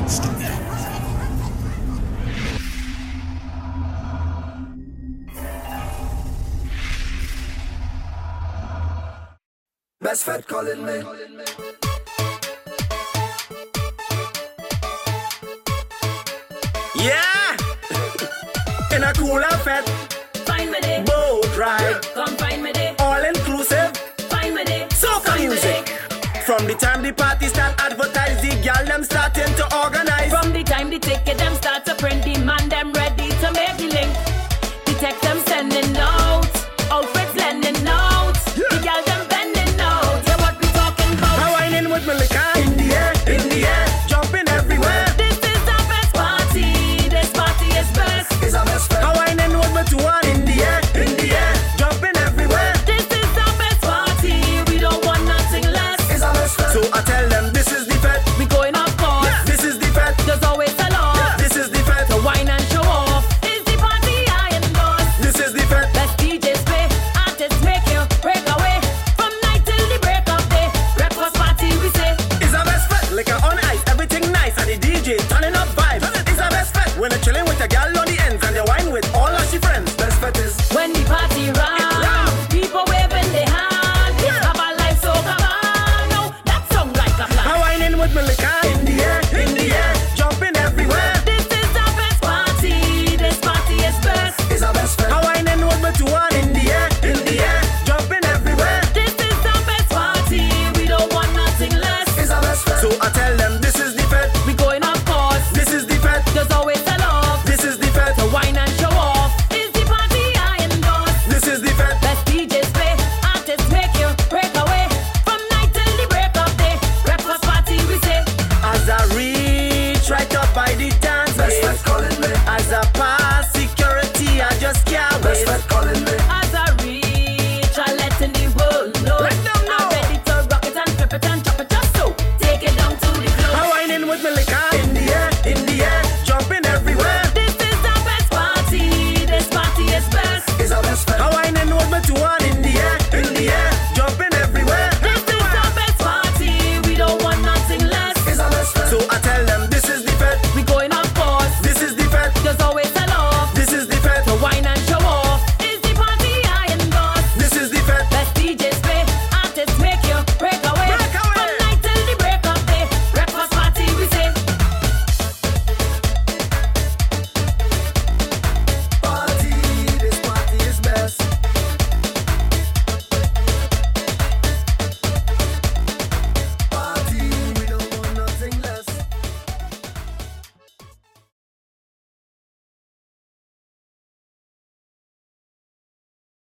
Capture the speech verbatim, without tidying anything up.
Best Fed calling me. Yeah! In a cooler fed. Fine with it. Boat ride. Come fine with it. All inclusive. Fine with it. Soca music. From the time the party start advertise, the gal them starting to organize. From the time the ticket them start to print, the man them ready to make the link. The text them sending notes, outfits lending notes. Yeah. The gal them bending notes. Yeah, what we talking about? How whining with me liquor in the air, in the air, jumping everywhere. This is the best party. This party is best. It's our best friend. How whining with me to one in the air, in the air, jumping everywhere. This is the best party. We don't want nothing less. It's our best friend. So I tell them this is the fed. We going off course. Yeah. This is the fed. There's always a lot. Yeah. This is the fed. To wine and show off. Is the party I endorse. This is the fed. Best D Js play, artists make you break away. From night till the break of day. Breakfast party we say. It's our best fed. Liquor on ice, everything nice, and the D J turning up vibes. It's our best fed. When I'm chilling with a gal on the